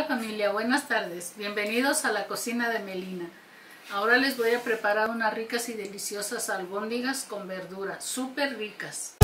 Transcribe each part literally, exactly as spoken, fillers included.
Hola familia, buenas tardes. Bienvenidos a la cocina de Melina. Ahora les voy a preparar unas ricas y deliciosas albóndigas con verduras, súper ricas.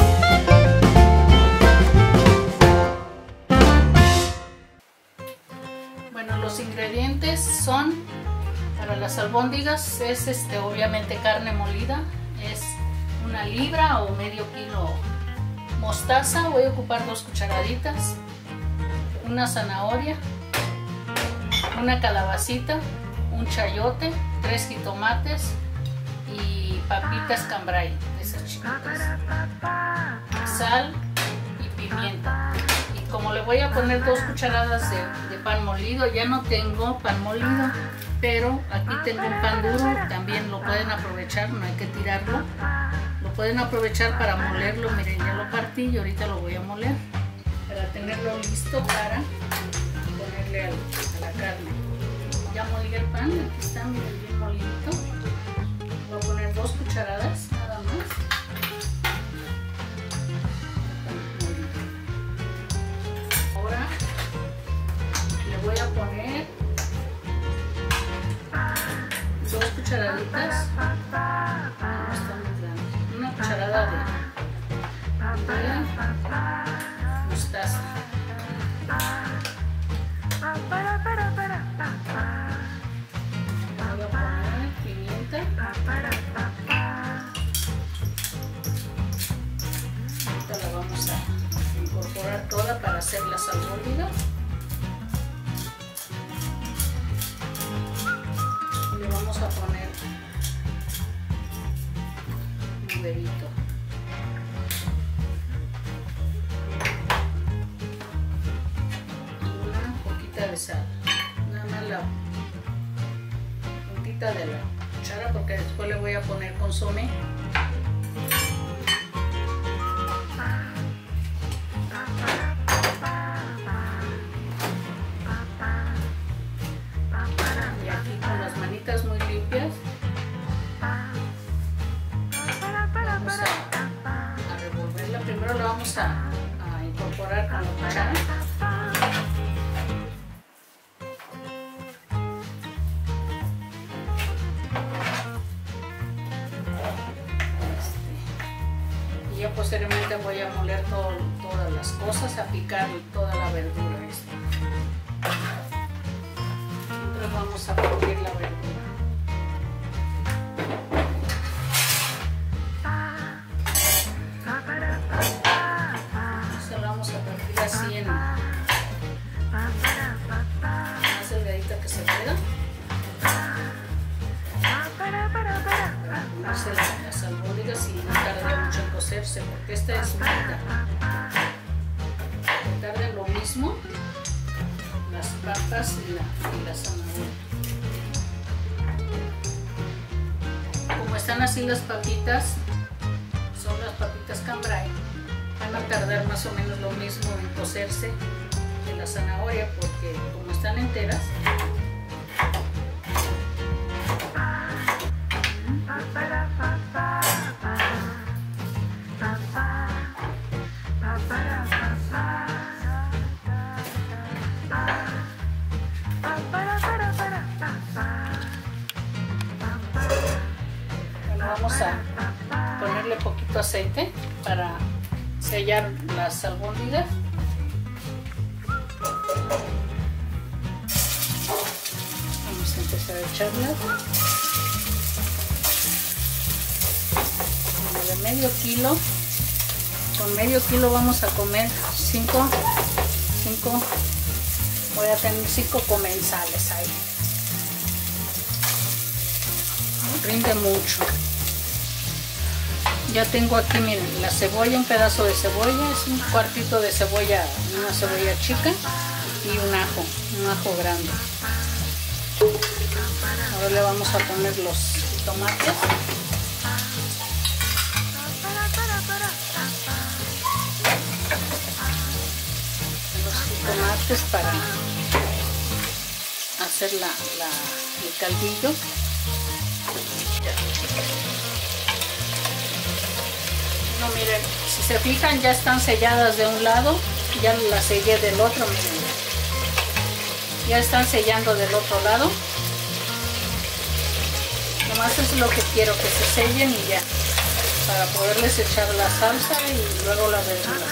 Bueno, los ingredientes son, para las albóndigas, es este, obviamente carne molida, es una libra o medio kilo. Mostaza, voy a ocupar dos cucharaditas, una zanahoria, una calabacita, un chayote, tres jitomates y papitas cambray, esas chiquitas, sal y pimienta. Y como le voy a poner dos cucharadas de, de pan molido, ya no tengo pan molido, pero aquí tengo un pan duro, también lo pueden aprovechar, no hay que tirarlo. Lo pueden aprovechar para molerlo, miren, ya lo partí y ahorita lo voy a moler para tenerlo listo para ponerle a la carne. Ya molí el pan, aquí está, miren, bien molidito. Voy a poner dos cucharadas nada más. Ahora le voy a poner dos cucharaditas. Una cucharada de, de mostaza. Voy a poner pimienta. Ahorita la vamos a incorporar toda para hacer las albóndigas. Le vamos a poner un huevito. Una poquita de sal. Nada más la puntita de la cuchara porque después le voy a poner consomé. Y aquí con las manitas muy limpias vamos a, a revolverla. Primero la vamos a, a incorporar con la cuchara. Este, y ya posteriormente voy a moler todo, todas las cosas, a picar toda la verdura. Esta. Entonces vamos a partir la verdura. Así en más delgadita que se pueda para ponerse las albóndigas y no tarde mucho en cocerse porque esta es frita. Que tarden lo mismo las papas y la, y la zanahoria. Como están así las papitas, son las papitas cambray, van a tardar más o menos lo mismo en cocerse que la zanahoria porque como están enteras bueno, vamos a ponerle poquito aceite para sellar las albóndigas. Vamos a empezar a echarlas. Como de medio kilo. Con medio kilo vamos a comer cinco, cinco, voy a tener cinco comensales ahí. Rinde mucho. Ya tengo aquí, miren, la cebolla, un pedazo de cebolla, es un cuartito de cebolla, una cebolla chica y un ajo, un ajo grande. Ahora le vamos a poner los tomates. Los tomates para hacer la, la, el caldillo. No, miren, si se fijan ya están selladas de un lado, ya las sellé del otro, miren. Ya están sellando del otro lado. Nomás es lo que quiero, que se sellen y ya, para poderles echar la salsa y luego la verdura.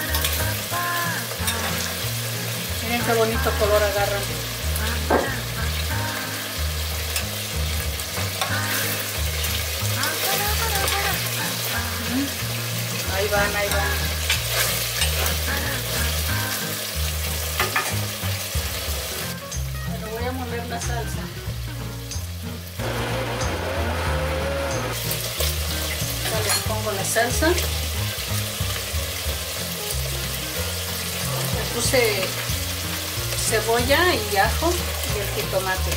Miren qué bonito color agarran. Ahí van, ahí van. Pero voy a moler la salsa. Ya les pongo la salsa. Le puse cebolla y ajo y el jitomate.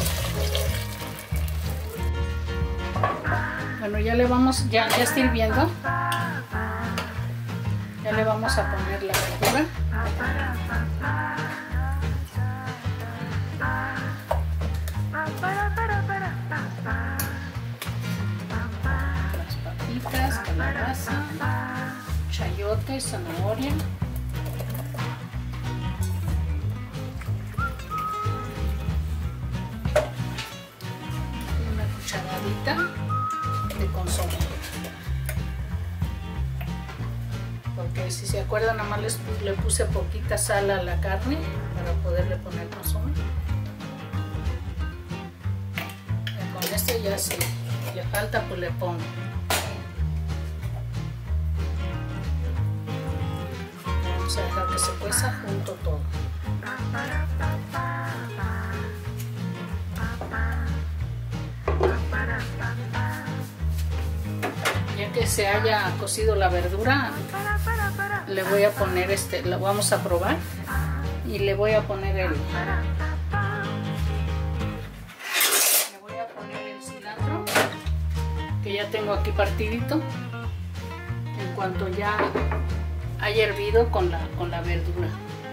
Bueno, ya le vamos, ya, ya está hirviendo. Ya le vamos a poner la verdura. Las papitas, calabaza, chayote, zanahoria. Una cucharadita de consomé. Porque si se acuerdan, nada más les, le puse poquita sal a la carne para poderle poner consomé. Y con este ya si le falta, pues le pongo. Vamos a dejar que se cueza junto todo. Ya que se haya cocido la verdura, le voy a poner este, lo vamos a probar y le voy a poner el, le voy a poner el cilantro que ya tengo aquí partidito. En cuanto ya haya hervido con la, con la verdura.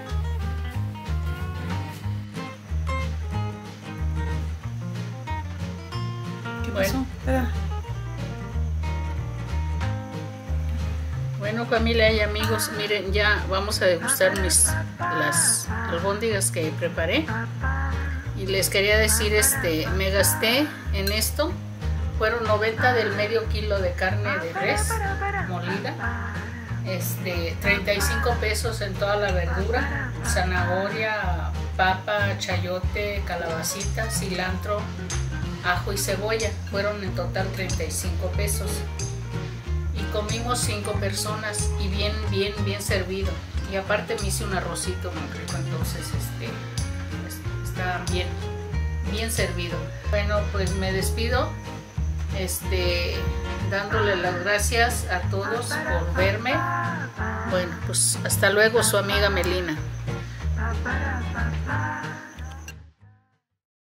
¿Qué pasó? Bueno. Bueno, familia y amigos, miren, ya vamos a degustar mis, las albóndigas que preparé. Y les quería decir, este, me gasté en esto, fueron noventa del medio kilo de carne de res molida, este, treinta y cinco pesos en toda la verdura, zanahoria, papa, chayote, calabacita, cilantro, ajo y cebolla, fueron en total treinta y cinco pesos. Comimos cinco personas y bien, bien, bien servido. Y aparte me hice un arrocito muy rico, entonces este, está bien, bien servido. Bueno, pues me despido, este, dándole las gracias a todos por verme. Bueno, pues hasta luego, su amiga Melina.